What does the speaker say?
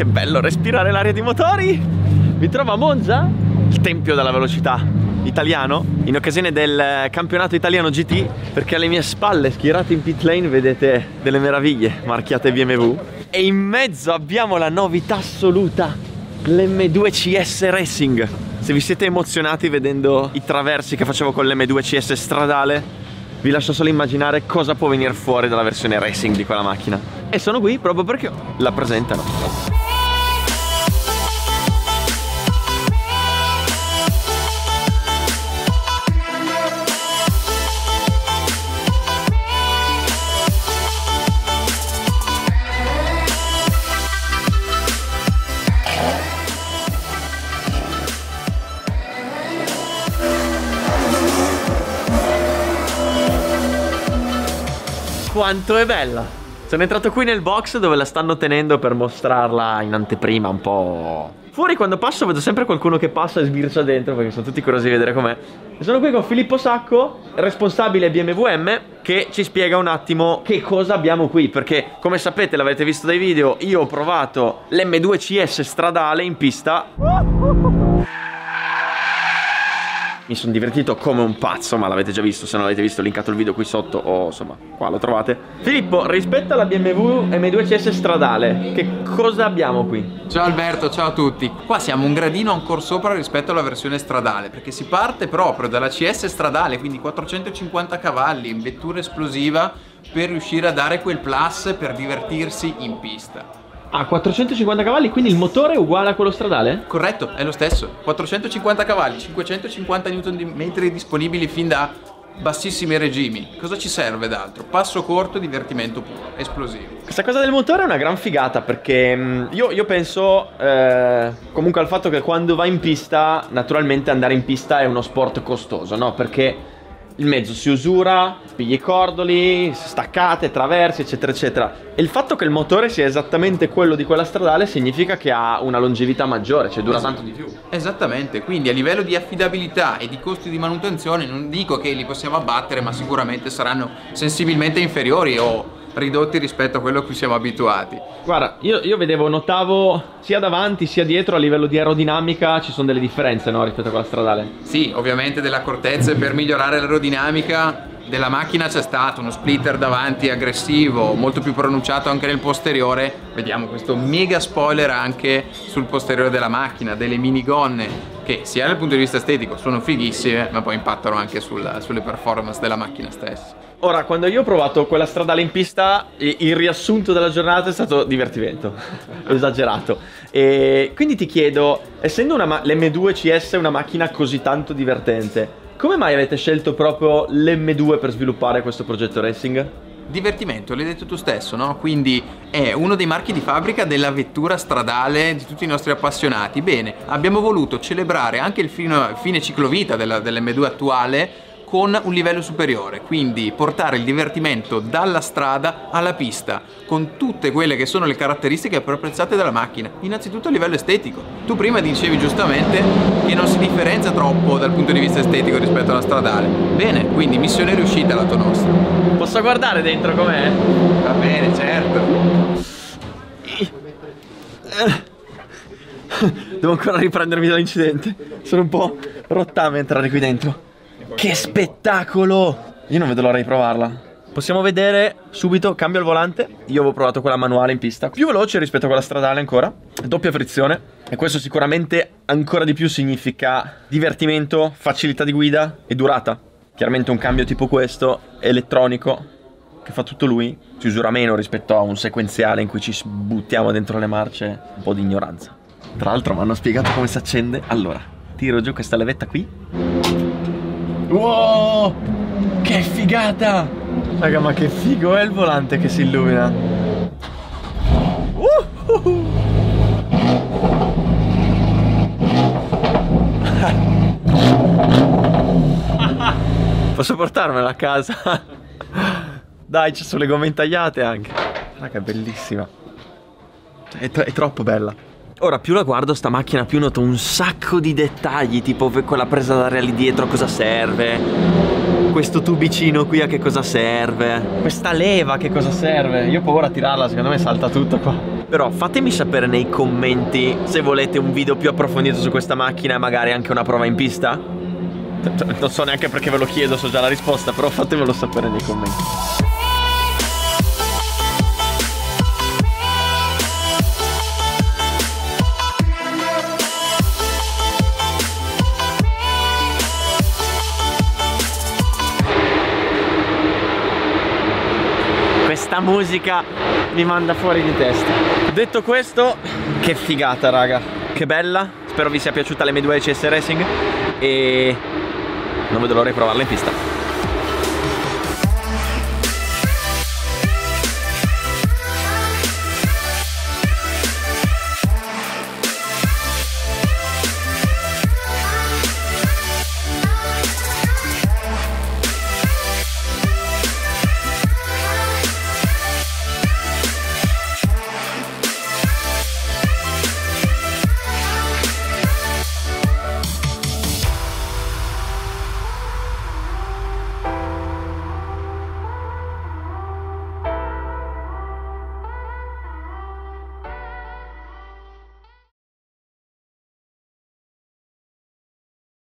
Che bello respirare l'aria di motori. Mi trovo a Monza, il tempio della velocità italiano, in occasione del campionato italiano GT, perché alle mie spalle, schierati in pit lane, vedete delle meraviglie marchiate BMW. E in mezzo abbiamo la novità assoluta, l'M2 CS Racing. Se vi siete emozionati vedendo i traversi che facevo con l'M2 CS stradale, vi lascio solo immaginare cosa può venire fuori dalla versione racing di quella macchina. E sono qui proprio perché la presentano. Quanto è bella! Sono entrato qui nel box dove la stanno tenendo per mostrarla in anteprima un po'. Fuori quando passo vedo sempre qualcuno che passa e sbircia dentro perché sono tutti curiosi di vedere com'è. E sono qui con Filippo Sacco, responsabile BMW M, che ci spiega un attimo che cosa abbiamo qui. Perché come sapete, l'avete visto dai video, io ho provato l'M2 CS stradale in pista. Mi sono divertito come un pazzo, ma l'avete già visto. Se non l'avete visto, ho linkato il video qui sotto o insomma qua lo trovate. Filippo, rispetto alla BMW M2 CS stradale, che cosa abbiamo qui? Ciao Alberto, ciao a tutti. Qua siamo un gradino ancora sopra rispetto alla versione stradale, perché si parte proprio dalla CS stradale, quindi 450 cavalli in vettura esplosiva, per riuscire a dare quel plus per divertirsi in pista. Ah, 450 cavalli, quindi il motore è uguale a quello stradale? Corretto, è lo stesso. 450 cavalli, 550 Nm disponibili fin da bassissimi regimi. Cosa ci serve d'altro? Passo corto, divertimento puro, esplosivo. Questa cosa del motore è una gran figata, perché io penso comunque al fatto che quando vai in pista, naturalmente andare in pista è uno sport costoso, no? Perché il mezzo si usura, pigli i cordoli, staccate, traversi, eccetera eccetera. E il fatto che il motore sia esattamente quello di quella stradale significa che ha una longevità maggiore, cioè dura tanto di più. Esattamente, quindi a livello di affidabilità e di costi di manutenzione non dico che li possiamo abbattere, ma sicuramente saranno sensibilmente inferiori o ridotti rispetto a quello a cui siamo abituati. Guarda, io vedevo, notavo sia davanti sia dietro a livello di aerodinamica ci sono delle differenze, no, rispetto a quella stradale. Sì, ovviamente delle accortezze per migliorare l'aerodinamica della macchina c'è stato, uno splitter davanti aggressivo, molto più pronunciato anche nel posteriore. Vediamo questo mega spoiler anche sul posteriore della macchina, delle minigonne che sia dal punto di vista estetico sono fighissime, ma poi impattano anche sulle performance della macchina stessa. Ora, quando io ho provato quella stradale in pista, il riassunto della giornata è stato divertimento. Esagerato. E quindi ti chiedo, essendo l'M2 CS una macchina così tanto divertente, come mai avete scelto proprio l'M2 per sviluppare questo progetto racing? Divertimento, l'hai detto tu stesso, no? Quindi è uno dei marchi di fabbrica della vettura stradale di tutti i nostri appassionati. Bene, abbiamo voluto celebrare anche il fine ciclovita dell'M2 attuale con un livello superiore, quindi portare il divertimento dalla strada alla pista, con tutte quelle che sono le caratteristiche più apprezzate dalla macchina, innanzitutto a livello estetico. Tu prima dicevi giustamente che non si differenzia troppo dal punto di vista estetico rispetto alla stradale. Bene, quindi missione riuscita lato nostro. Posso guardare dentro com'è? Va bene, certo. Devo ancora riprendermi dall'incidente. Sono un po' rottame entrare qui dentro. Che spettacolo! Io non vedo l'ora di provarla. Possiamo vedere subito, cambio il volante. Io avevo provato quella manuale in pista, più veloce rispetto a quella stradale ancora, doppia frizione. E questo sicuramente ancora di più significa divertimento, facilità di guida e durata. Chiaramente un cambio tipo questo, elettronico, che fa tutto lui, si usura meno rispetto a un sequenziale in cui ci buttiamo dentro le marce. Un po' di ignoranza. Tra l'altro mi hanno spiegato come si accende. Allora, tiro giù questa levetta qui. Wow, che figata! Raga, ma che figo è il volante che si illumina. Posso portarmela a casa? Dai, ci sono le gomme intagliate anche. Raga, è bellissima. È troppo bella. Ora più la guardo sta macchina, più noto un sacco di dettagli, tipo quella presa d'aria lì dietro cosa serve. questo tubicino qui a che cosa serve? Questa leva a che cosa serve? Io ho paura a tirarla, secondo me salta tutto qua. Però fatemi sapere nei commenti se volete un video più approfondito su questa macchina e magari anche una prova in pista. Non so neanche perché ve lo chiedo, so già la risposta, però fatemelo sapere nei commenti. Questa musica mi manda fuori di testa. Detto questo, che figata raga, che bella. Spero vi sia piaciuta l'M2 CS Racing e non vedo l'ora di provarla in pista.